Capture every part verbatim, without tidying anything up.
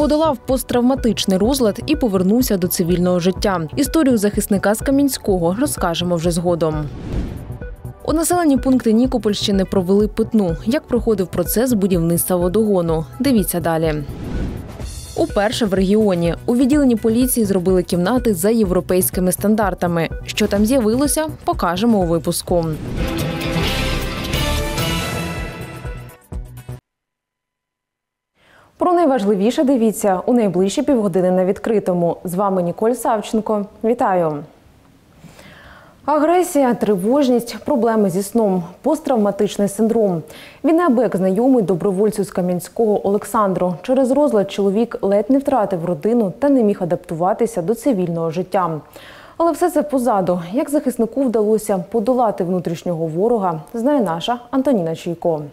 Подолав посттравматичний розлад і повернувся до цивільного життя. Історію захисника з Кам'янського розкажемо вже згодом. У населені пункти Нікопольщини провели питну. Як проходив процес будівництва водогону? Дивіться далі. Уперше в регіоні. У відділенні поліції зробили кімнати за європейськими стандартами. Що там з'явилося, покажемо у випуску. Про найважливіше дивіться у найближчі півгодини на відкритому. З вами Ніколь Савченко. Вітаю! Агресія, тривожність, проблеми зі сном, посттравматичний синдром. Він неабияк знайомий добровольцю з Кам'янського Олександру. Через розлад чоловік ледь не втратив родину та не міг адаптуватися до цивільного життя. Але все це позаду. Як захиснику вдалося подолати внутрішнього ворога, знає наша Антоніна Чуйко.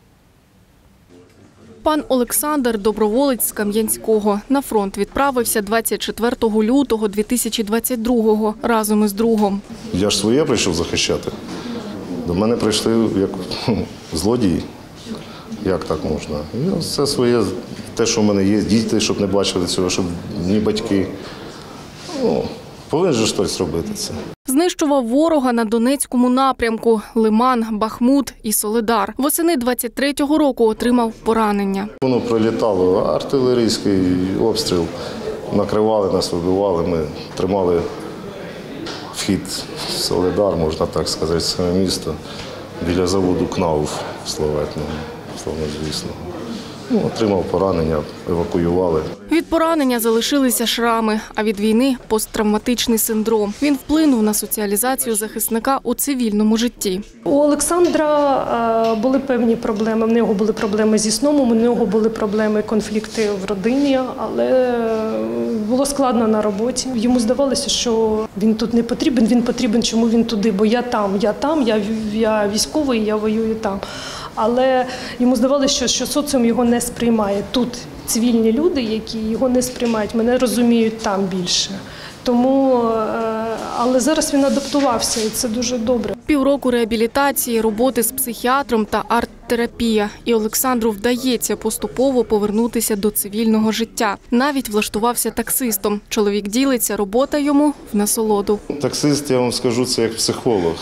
Пан Олександр – доброволець з Кам'янського. На фронт відправився двадцять четвертого лютого дві тисячі двадцять другого разом із другом. Я ж своє прийшов захищати. До мене прийшли як злодії. Як так можна? І все своє, те, що в мене є, діти, щоб не бачили цього, щоб ні батьки. Ну, повинен же щось робити це. Знищував ворога на Донецькому напрямку – Лиман, Бахмут і Солидар. Восени двадцять третього року отримав поранення. Воно прилітало, артилерійський обстріл, накривали нас, вибивали, ми тримали вхід в Солидар, можна так сказати, саме місто, біля заводу КНАУФ славетного, славнозвісного. Ну, отримав поранення, евакуювали. Від поранення залишилися шрами, а від війни – посттравматичний синдром. Він вплинув на соціалізацію захисника у цивільному житті. У Олександра були певні проблеми. В нього були проблеми зі сном, у нього були проблеми, конфлікти в родині, але було складно на роботі. Йому здавалося, що він тут не потрібен, він потрібен, чому він туди, бо я там, я там, я, я військовий, я воюю там. Але йому здавалося, що, що соціум його не сприймає. Тут цивільні люди, які його не сприймають, мене розуміють там більше. Тому, але зараз він адаптувався, і це дуже добре. Півроку реабілітації, роботи з психіатром та арт-терапія. І Олександру вдається поступово повернутися до цивільного життя. Навіть влаштувався таксистом. Чоловік ділиться, робота йому в насолоду. Таксист, я вам скажу, це як психолог.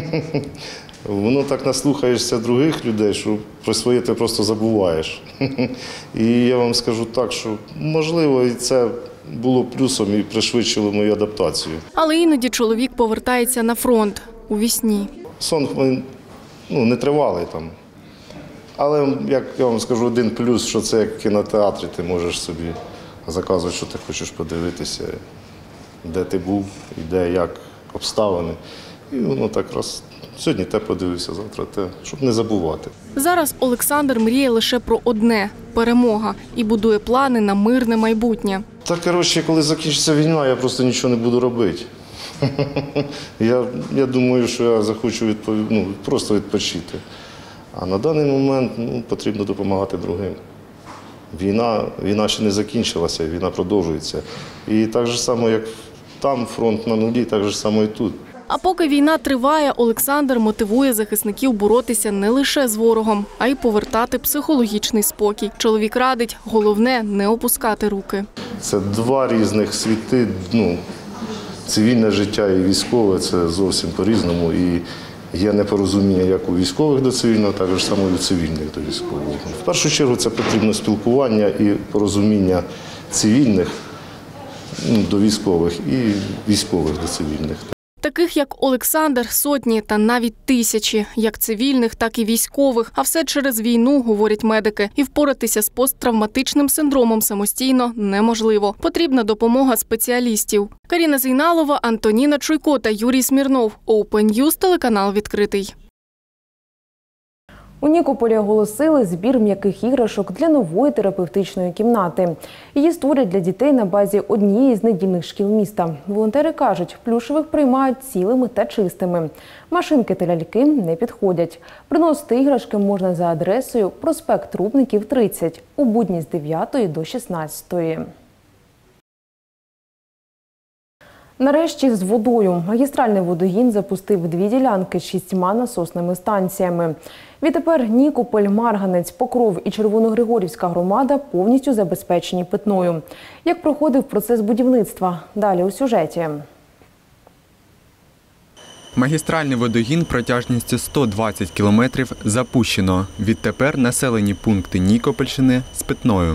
Воно так наслухаєшся других людей, що про своє ти просто забуваєш. І я вам скажу так, що можливо і це було плюсом і пришвидшило мою адаптацію. Але іноді чоловік повертається на фронт у вісні. Сон ну, не тривалий там. Але, як я вам скажу, один плюс, що це як в кінотеатрі, ти можеш собі заказувати, що ти хочеш подивитися, де ти був, і де, як обставини. І воно так раз. Сьогодні те подивився, завтра те, щоб не забувати. Зараз Олександр мріє лише про одне – перемога. І будує плани на мирне майбутнє. Та, коротше, коли закінчиться війна, я просто нічого не буду робити. Я, я думаю, що я захочу відпов... ну, просто відпочити. А на даний момент ну, потрібно допомагати другим. Війна, війна ще не закінчилася, війна продовжується. І так же само, як там фронт на нулі, так же само і тут. А поки війна триває, Олександр мотивує захисників боротися не лише з ворогом, а й повертати психологічний спокій. Чоловік радить, головне – не опускати руки. Це два різних світи, ну, цивільне життя і військове – це зовсім по-різному. І є непорозуміння як у військових до цивільного, так ж само і у цивільних до військового. В першу чергу це потрібно спілкування і порозуміння цивільних ну, до військових і військових до цивільних. Таких, як Олександр, сотні та навіть тисячі, як цивільних, так і військових. А все через війну, говорять медики. І впоратися з посттравматичним синдромом самостійно неможливо. Потрібна допомога спеціалістів. Каріна Зейналова, Антоніна Чуйко та Юрій Смірнов. Open News, телеканал «Відкритий». У Нікополі оголосили збір м'яких іграшок для нової терапевтичної кімнати. Її створять для дітей на базі однієї з недільних шкіл міста. Волонтери кажуть, плюшевих приймають цілими та чистими. Машинки та ляльки не підходять. Приносити іграшки можна за адресою проспект Рубників, тридцять, у будні з дев'ятої до шістнадцятої. Нарешті з водою. Магістральний водогін запустив дві ділянки з шістьма насосними станціями. Відтепер Нікополь, Марганець, Покров і Червоногригорівська громада повністю забезпечені питною. Як проходив процес будівництва? Далі у сюжеті. Магістральний водогін протяжністю сто двадцять кілометрів запущено. Відтепер населені пункти Нікопольщини з питною.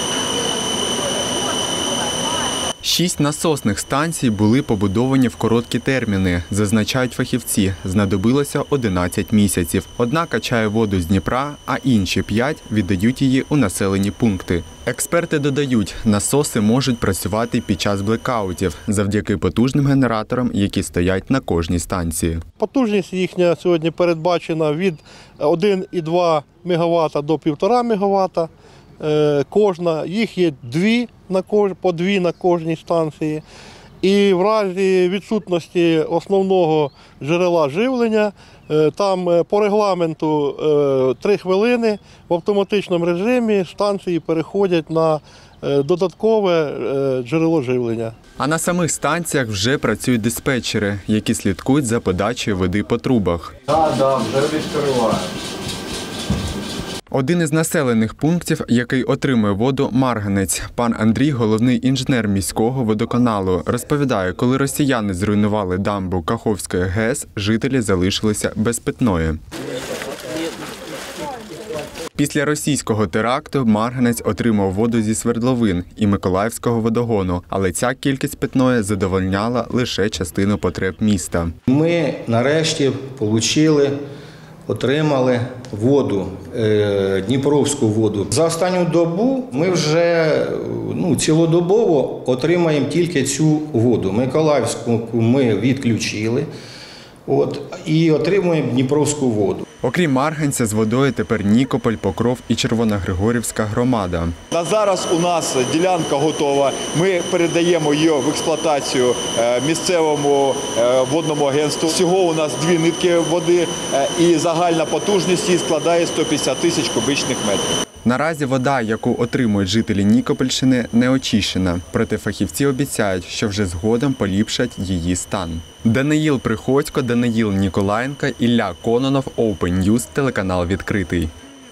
Шість насосних станцій були побудовані в короткі терміни, зазначають фахівці. Знадобилося одинадцять місяців. Одна качає воду з Дніпра, а інші п'ять віддають її у населені пункти. Експерти додають, насоси можуть працювати під час блекаутів завдяки потужним генераторам, які стоять на кожній станції. Потужність їхня сьогодні передбачена від один і два мегаватта до півтора мегаватта. Кожна, їх є дві, на кож, по дві на кожній станції. І в разі відсутності основного джерела живлення, там по регламенту три хвилини в автоматичному режимі станції переходять на додаткове джерело живлення. А на самих станціях вже працюють диспетчери, які слідкують за подачею води по трубах. Так, так, вже відкриваємо. Один із населених пунктів, який отримує воду – Марганець. Пан Андрій – головний інженер міського водоканалу. Розповідає, коли росіяни зруйнували дамбу Каховської ГЕС, жителі залишилися без питної. Після російського теракту Марганець отримав воду зі свердловин і Миколаївського водогону, але ця кількість питної задовольняла лише частину потреб міста. Ми нарешті отримали Отримали воду, дніпровську воду. За останню добу ми вже ну, цілодобово отримаємо тільки цю воду. Миколаївську ми відключили от, і отримуємо дніпровську воду. Окрім Марганця, з водою тепер Нікополь, Покров і Червоногригорівська громада. На зараз у нас ділянка готова. Ми передаємо її в експлуатацію місцевому водному агентству. Всього у нас дві нитки води і загальна потужність її складає сто п'ятдесят тисяч кубічних метрів. Наразі вода, яку отримують жителі Нікопольщини, не очищена. Проте фахівці обіцяють, що вже згодом поліпшать її стан. Даниїл Приходько, Даниїл Ніколаєнко, Ілля Кононов, Open News, телеканал «Відкритий».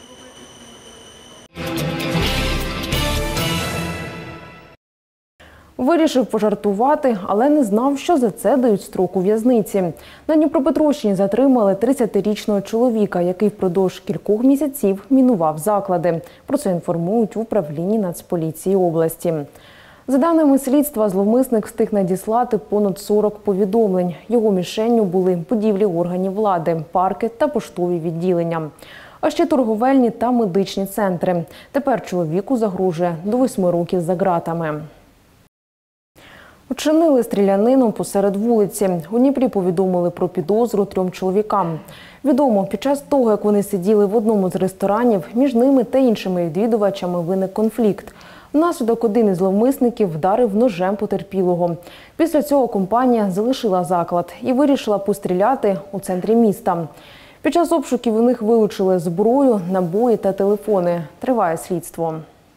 Вирішив пожартувати, але не знав, що за це дають строк у в'язниці. На Дніпропетровщині затримали тридцятирічного чоловіка, який впродовж кількох місяців мінував заклади. Про це інформують в управлінні Нацполіції області. За даними слідства, зловмисник встиг надіслати понад сорок повідомлень. Його мішенню були будівлі органів влади, парки та поштові відділення. А ще торговельні та медичні центри. Тепер чоловіку загрожує до восьми років за ґратами. Вчинили стрілянину посеред вулиці. У Дніпрі повідомили про підозру трьом чоловікам. Відомо, під час того, як вони сиділи в одному з ресторанів, між ними та іншими відвідувачами виник конфлікт. Внаслідок один із зловмисників вдарив ножем потерпілого. Після цього компанія залишила заклад і вирішила постріляти у центрі міста. Під час обшуків у них вилучили зброю, набої та телефони. Триває слідство.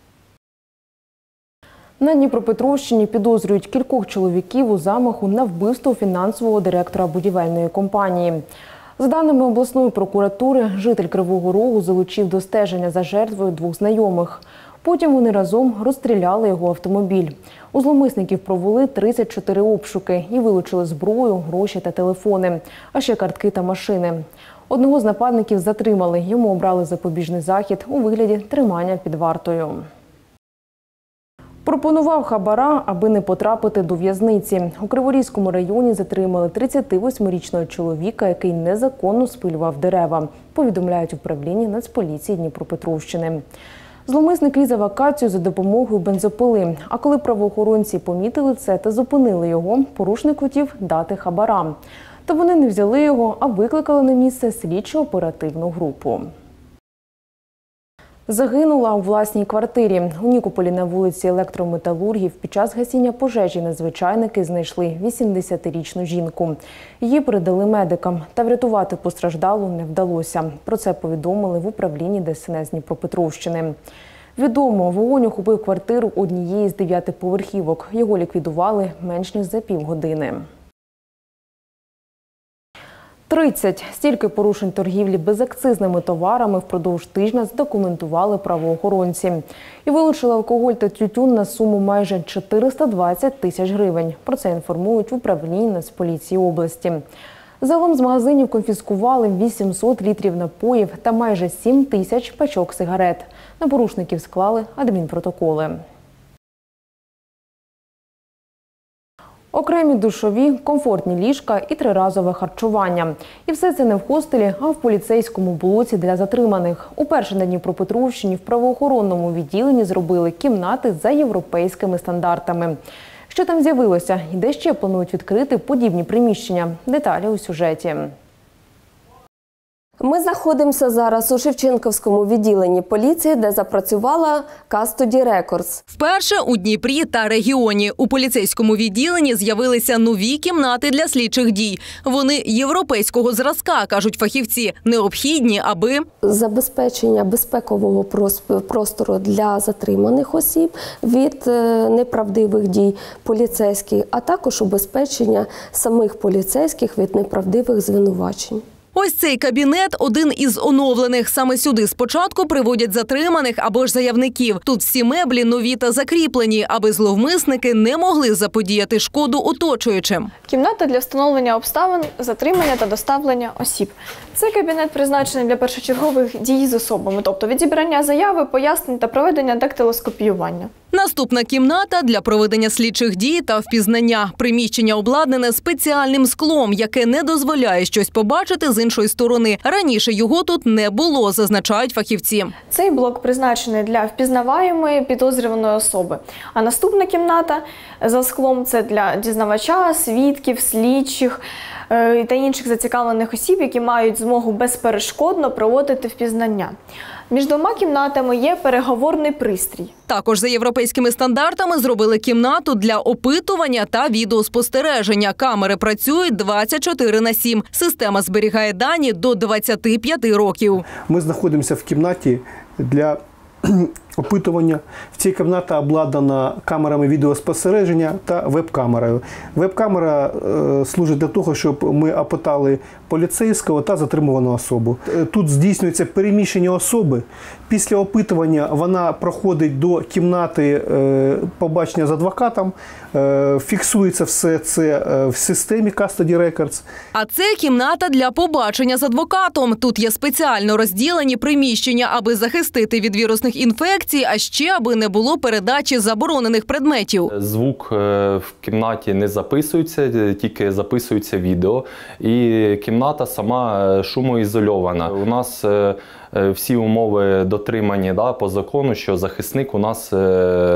На Дніпропетровщині підозрюють кількох чоловіків у замаху на вбивство фінансового директора будівельної компанії. За даними обласної прокуратури, житель Кривого Рогу залучив до стеження за жертвою двох знайомих. Потім вони разом розстріляли його автомобіль. У зловмисників провели тридцять чотири обшуки і вилучили зброю, гроші та телефони, а ще картки та машини. Одного з нападників затримали, йому обрали запобіжний захід у вигляді тримання під вартою. Пропонував хабара, аби не потрапити до в'язниці. У Криворізькому районі затримали тридцятивосьмирічного чоловіка, який незаконно спилював дерева, повідомляють в управлінні Нацполіції Дніпропетровщини. Зловмисник різав акацію за допомогою бензопили, а коли правоохоронці помітили це та зупинили його, порушник хотів дати хабара. Та вони не взяли його, а викликали на місце слідчо-оперативну групу. Загинула у власній квартирі. У Нікополі на вулиці Електрометалургів під час гасіння пожежі надзвичайники знайшли вісімдесятирічну жінку. Її передали медикам, та врятувати постраждалу не вдалося. Про це повідомили в управлінні ДСНС Дніпропетровщини. Відомо, вогонь охопив квартиру однієї з дев'ятиповерхівок. Його ліквідували менш ніж за півгодини. тридцять. Стільки порушень торгівлі безакцизними товарами впродовж тижня задокументували правоохоронці. І вилучили алкоголь та тютюн на суму майже чотириста двадцять тисяч гривень. Про це інформують в управлінні Нацполіції області. Загалом з магазинів конфіскували вісімсот літрів напоїв та майже сім тисяч пачок сигарет. На порушників склали адмінпротоколи. Окремі душові, комфортні ліжка і триразове харчування. І все це не в хостелі, а в поліцейському блоці для затриманих. Уперше на Дніпропетровщині в правоохоронному відділенні зробили кімнати за європейськими стандартами. Що там з'явилося і де ще планують відкрити подібні приміщення? Деталі у сюжеті. Ми знаходимося зараз у Шевченківському відділенні поліції, де запрацювала Custody Records. Вперше у Дніпрі та регіоні. У поліцейському відділенні з'явилися нові кімнати для слідчих дій. Вони європейського зразка, кажуть фахівці, необхідні, аби забезпечення безпекового простору для затриманих осіб від неправдивих дій поліцейських, а також убезпечення самих поліцейських від неправдивих звинувачень. Ось цей кабінет – один із оновлених. Саме сюди спочатку приводять затриманих або ж заявників. Тут всі меблі нові та закріплені, аби зловмисники не могли заподіяти шкоду оточуючим. Кімната для встановлення обставин, затримання та доставлення осіб. Цей кабінет призначений для першочергових дій з особами, тобто від зібрання заяви, пояснень та проведення дактилоскопіювання. Наступна кімната – для проведення слідчих дій та впізнання. Приміщення обладнане спеціальним склом, яке не дозволяє щось побачити з іншої сторони. Раніше його тут не було, зазначають фахівці. Цей блок призначений для впізнаваємої підозрюваної особи. А наступна кімната за склом – це для дізнавача, свідків, слідчих та інших зацікавлених осіб, які мають змогу безперешкодно проводити впізнання. Між двома кімнатами є переговорний пристрій. Також за європейськими стандартами зробили кімнату для опитування та відеоспостереження. Камери працюють двадцять чотири на сім. Система зберігає дані до двадцяти п'яти років. Ми знаходимося в кімнаті для опитування. В цій кімнаті обладнана камерами відеоспостереження та веб-камерою. Веб-камера е, служить для того, щоб ми опитали поліцейського та затримувану особу. Тут здійснюється переміщення особи. Після опитування вона проходить до кімнати е, побачення з адвокатом, е, фіксується все це в системі Custody Records. А це кімната для побачення з адвокатом. Тут є спеціально розділені приміщення, аби захистити від вірусних інфекцій, а ще аби не було передачі заборонених предметів. Звук в кімнаті не записується, тільки записується відео. І кімната сама шумоізольована. У нас всі умови дотримані, да, по закону, що захисник у нас е,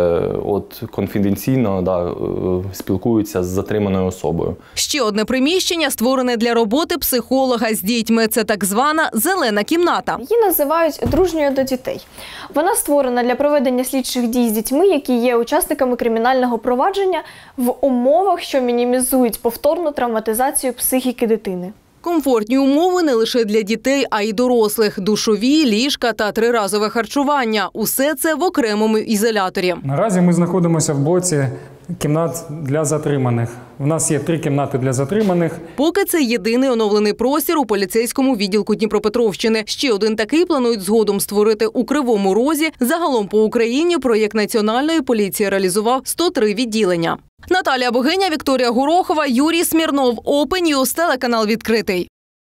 от, конфіденційно да, спілкується з затриманою особою. Ще одне приміщення створене для роботи психолога з дітьми. Це так звана «зелена кімната». Її називають «дружньою до дітей». Вона створена для проведення слідчих дій з дітьми, які є учасниками кримінального провадження в умовах, що мінімізують повторну травматизацію психіки дитини. Комфортні умови не лише для дітей, а й дорослих. Душові, ліжка та триразове харчування. Усе це в окремому ізоляторі. Наразі ми знаходимося в блоці кімнат для затриманих. У нас є три кімнати для затриманих. Поки це єдиний оновлений простір у поліцейському відділку Дніпропетровщини. Ще один такий планують згодом створити у Кривому Розі. Загалом по Україні проєкт Національної поліції реалізував сто три відділення. Наталія Богиня, Вікторія Горохова, Юрій Смірнов. Open News, телеканал «Відкритий».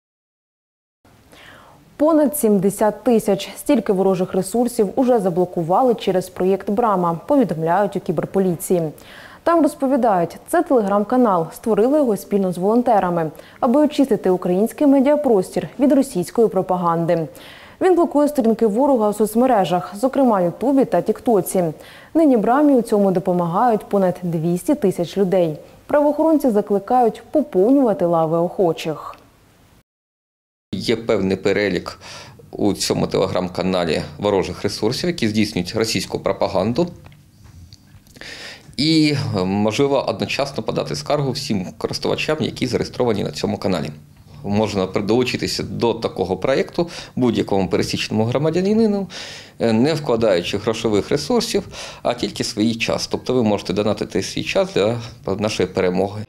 Понад сімдесят тисяч. Стільки ворожих ресурсів уже заблокували через проєкт «Брама», повідомляють у кіберполіції. Там розповідають, це телеграм-канал, створили його спільно з волонтерами, аби очистити український медіапростір від російської пропаганди. Він блокує сторінки ворога у соцмережах, зокрема Ютубі та Тіктоці. Нині Брамі у цьому допомагають понад двісті тисяч людей. Правоохоронці закликають поповнювати лави охочих. Є певний перелік у цьому телеграм-каналі ворожих ресурсів, які здійснюють російську пропаганду. І можливо одночасно подати скаргу всім користувачам, які зареєстровані на цьому каналі. можна долучитися до такого проєкту будь-якому пересічному громадянину, не вкладаючи грошових ресурсів, а тільки свій час. Тобто ви можете донатити свій час для нашої перемоги.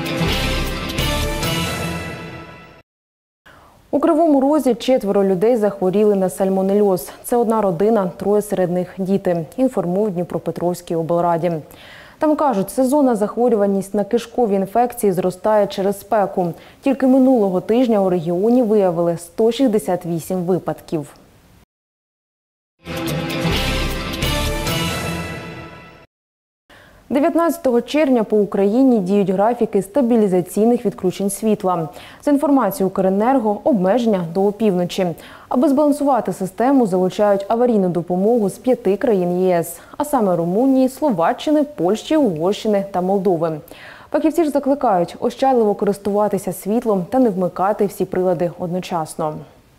У Кривому Розі четверо людей захворіли на сальмонельоз. Це одна родина, троє серед них діти, інформують в Дніпропетровській облраді. Там кажуть, сезонна захворюваність на кишкові інфекції зростає через спеку. Тільки минулого тижня у регіоні виявили сто шістдесят вісім випадків. дев'ятнадцятого червня по Україні діють графіки стабілізаційних відключень світла. За інформацією Укренерго, обмеження до опівночі. Аби збалансувати систему, залучають аварійну допомогу з п'яти країн ЄС, а саме Румунії, Словаччини, Польщі, Угорщини та Молдови. Фахівці ж закликають ощадливо користуватися світлом та не вмикати всі прилади одночасно.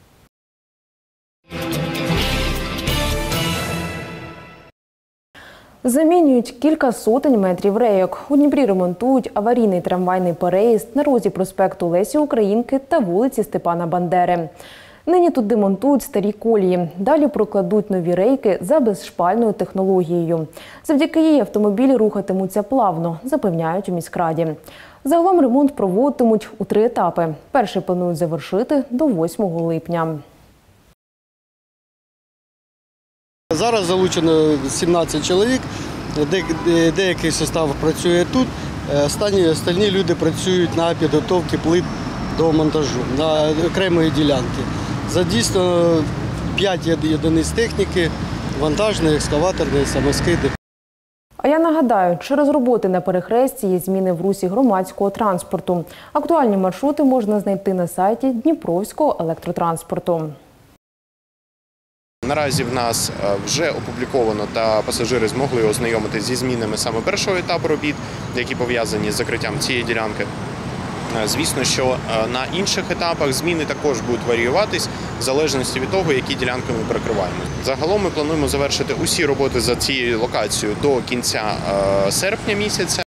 Замінюють кілька сотень метрів рейок. У Дніпрі ремонтують аварійний трамвайний переїзд на розі проспекту Лесі Українки та вулиці Степана Бандери. Нині тут демонтують старі колії. Далі прокладуть нові рейки за безшпальною технологією. Завдяки їй автомобілі рухатимуться плавно, запевняють у міськраді. Загалом ремонт проводитимуть у три етапи. Перший планують завершити до восьмого липня. Зараз залучено сімнадцять чоловік, деякий состав працює тут, останні, останні люди працюють на підготовці плит до монтажу, на окремої ділянки. Задійсно п'ять одиниць техніки, вантажної, екскаваторної, самоскиди. А я нагадаю, через роботи на перехресті є зміни в русі громадського транспорту. Актуальні маршрути можна знайти на сайті Дніпровського електротранспорту. Наразі в нас вже опубліковано та пасажири змогли ознайомитися зі змінами саме першого етапу робіт, які пов'язані з закриттям цієї ділянки. Звісно, що на інших етапах зміни також будуть варіюватись в залежності від того, які ділянки ми перекриваємо. Загалом ми плануємо завершити усі роботи за цією локацією до кінця серпня місяця.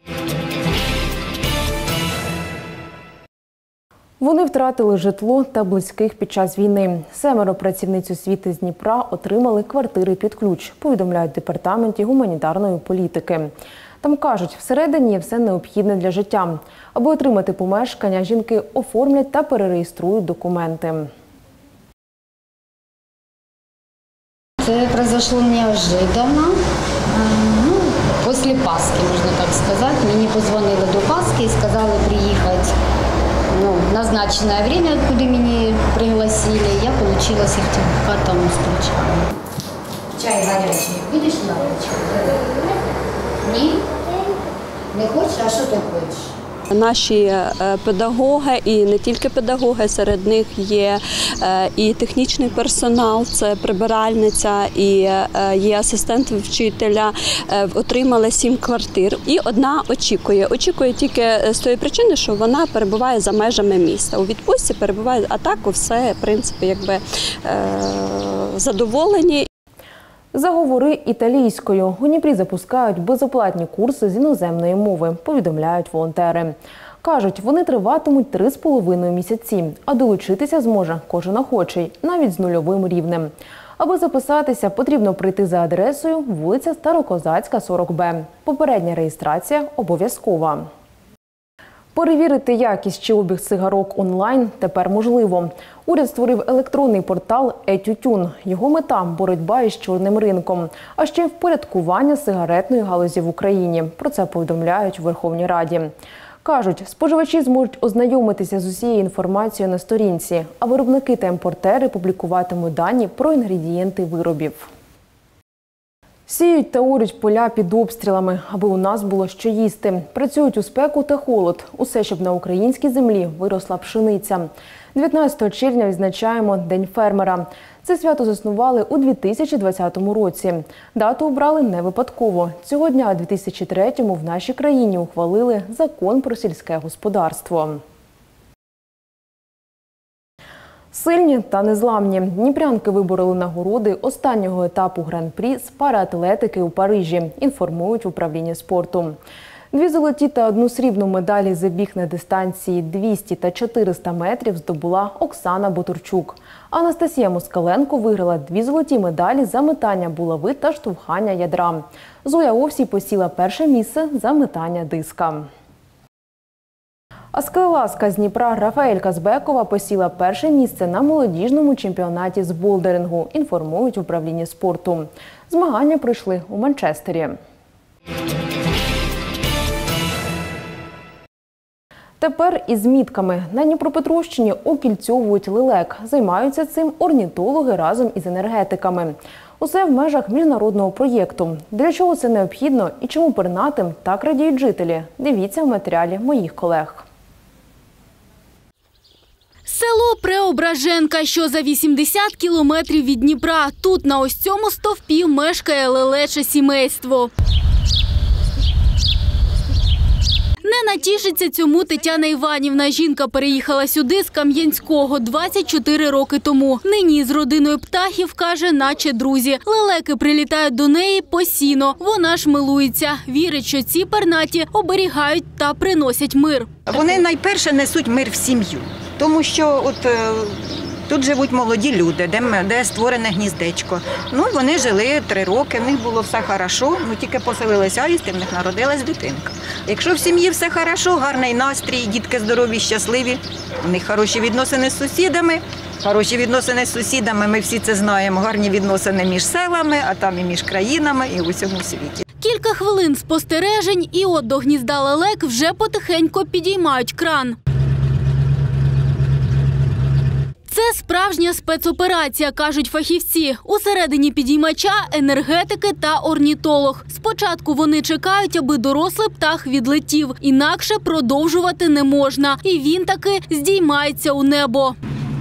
Вони втратили житло та близьких під час війни. Семеро працівниць освіти з Дніпра отримали квартири під ключ, повідомляють в департаменті гуманітарної політики. Там кажуть, всередині є все необхідне для життя. Аби отримати помешкання, жінки оформлять та перереєструють документи. Це произошло неожиданно. Ну, після Пасхи, можна так сказати. Мені подзвонили до Пасхи і сказали приїхати. Ну, назначенное время, откуда меня пригласили, я получила сертификат там с ключами. Чай горячий. Будешь налочку? Ні? Не хочеш? А що ти хочеш? Наші педагоги, і не тільки педагоги, серед них є і технічний персонал, це прибиральниця, і є асистент вчителя, отримали сім квартир. І одна очікує. Очікує тільки з тої причини, що вона перебуває за межами міста. У відпустці перебуває, а так все, в принципі, якби задоволені. Заговори італійською. У Дніпрі запускають безоплатні курси з іноземної мови, повідомляють волонтери. Кажуть, вони триватимуть три з половиною місяці, а долучитися зможе кожен охочий, навіть з нульовим рівнем. Аби записатися, потрібно прийти за адресою вулиця Старокозацька, сорок Б. Попередня реєстрація обов'язкова. Перевірити якість чи обіг цигарок онлайн тепер можливо. Уряд створив електронний портал «Е-Тютюн». Його мета – боротьба із чорним ринком, а ще й впорядкування сигаретної галузі в Україні. Про це повідомляють у Верховній Раді. Кажуть, споживачі зможуть ознайомитися з усією інформацією на сторінці, а виробники та імпортери публікуватимуть дані про інгредієнти виробів. Сіють та орють поля під обстрілами, аби у нас було що їсти. Працюють у спеку та холод. Усе, щоб на українській землі виросла пшениця. дев'ятнадцятого червня відзначаємо День фермера. Це свято заснували у дві тисячі двадцятому році. Дату обрали не випадково. Цього дня у дві тисячі третьому в нашій країні ухвалили Закон про сільське господарство. Сильні та незламні. Дніпрянки вибороли нагороди останнього етапу гран-прі з параатлетики у Парижі, інформують в управлінні спорту. Дві золоті та одну срібну медалі забіг на дистанції двісті та чотириста метрів здобула Оксана Ботурчук. Анастасія Москаленко виграла дві золоті медалі за метання булави та штовхання ядра. Зоя Овсій посіла перше місце за метання диска. А скелелазка з Дніпра Рафаель Казбекова посіла перше місце на молодіжному чемпіонаті з болдерингу, інформують в управлінні спорту. Змагання пройшли у Манчестері. Тепер із мітками. На Дніпропетровщині окільцьовують лелек. Займаються цим орнітологи разом із енергетиками. Усе в межах міжнародного проєкту. Для чого це необхідно і чому пернатим так радіють жителі? Дивіться в матеріалі моїх колег. Село Преображенка, що за вісімдесят кілометрів від Дніпра. Тут на ось цьому стовпі мешкає лелече сімейство. Не натішиться цьому Тетяна Іванівна. Жінка переїхала сюди з Кам'янського двадцять чотири роки тому. Нині з родиною птахів, каже, наче друзі. Лелеки прилітають до неї постійно. Вона ж милується. Вірить, що ці пернаті оберігають та приносять мир. Вони найперше несуть мир в сім'ю. Тому що от е, тут живуть молоді люди, де, де створене гніздечко. Ну, вони жили три роки, в них було все хорошо, ну тільки поселилися аїсти, в них народилась дитинка. Якщо в сім'ї все хорошо, гарний настрій, дітки здорові, щасливі, в них хороші відносини з сусідами, хороші відносини з сусідами, ми всі це знаємо, гарні відносини між селами, а там і між країнами, і в усьому світі. Кілька хвилин спостережень, і от до гнізда лелек вже потихеньку підіймають кран. Це справжня спецоперація, кажуть фахівці. Усередині підіймача – енергетики та орнітолог. Спочатку вони чекають, аби дорослий птах відлетів. Інакше продовжувати не можна. І він таки здіймається у небо.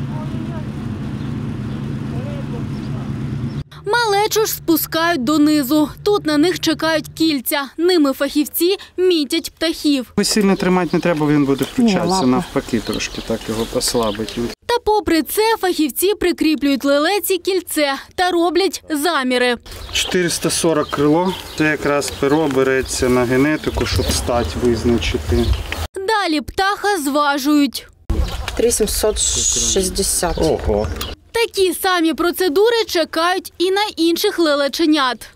Малечу ж спускають донизу. Тут на них чекають кільця. Ними фахівці мітять птахів. Сильно тримати не треба, він буде включатися. Навпаки трошки так його послабить. Та попри це фахівці прикріплюють лелеці кільце та роблять заміри. чотириста сорок крило. Це якраз перо береться на генетику, щоб стать визначити. Далі птаха зважують. три тисячі сімсот шістдесят. Ого. Такі самі процедури чекають і на інших лелеченят.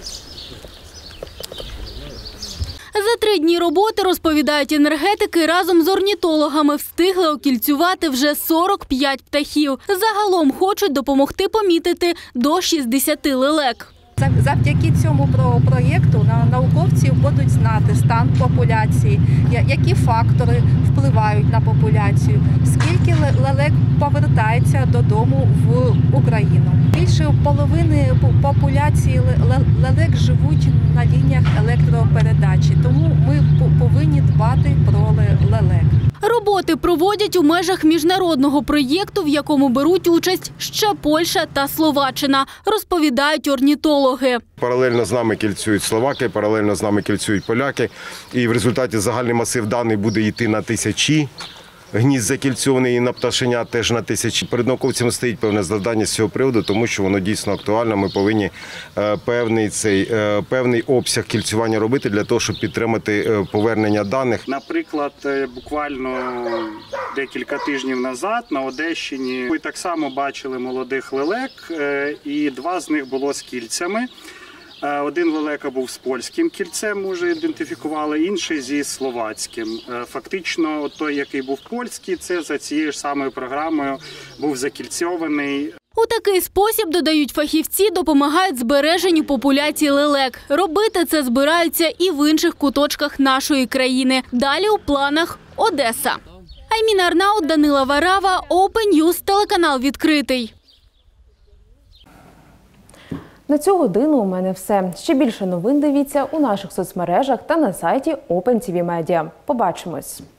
За три дні роботи, розповідають енергетики, разом з орнітологами встигли окільцювати вже сорок п'ять птахів. Загалом хочуть допомогти помітити до шістдесят лелек. Завдяки цьому проєкту науковці будуть знати стан популяції, які фактори впливають на популяцію, скільки лелек повертається додому в Україну. Більше половини популяції лелек живуть на лініях електропередачі, тому ми повинні дбати про лелек. Роботи проводять у межах міжнародного проєкту, в якому беруть участь ще Польща та Словаччина, розповідають орнітологи. Паралельно з нами кільцюють словаки, паралельно з нами кільцюють поляки. І в результаті загальний масив даних буде йти на тисячі. Гнізд закільцьований і на пташенят теж на тисячі. Перед науковцями стоїть певне завдання з цього приводу, тому що воно дійсно актуально. Ми повинні певний, цей, певний обсяг кільцювання робити для того, щоб підтримати повернення даних. Наприклад, буквально декілька тижнів назад на Одещині ми так само бачили молодих лелек, і два з них було з кільцями. Один лелека був з польським кільцем, ми вже ідентифікували, інший зі словацьким. Фактично, той, який був польський, це за цією ж самою програмою був закільцьований. У такий спосіб, додають фахівці, допомагають збереженню популяції лелек. Робити це збираються і в інших куточках нашої країни. Далі у планах Одеса. Айміна Арнаут, Данила Варава, Open News, телеканал «Відкритий». На цю годину у мене все. Ще більше новин дивіться у наших соцмережах та на сайті Open ті ві Media. Побачимось!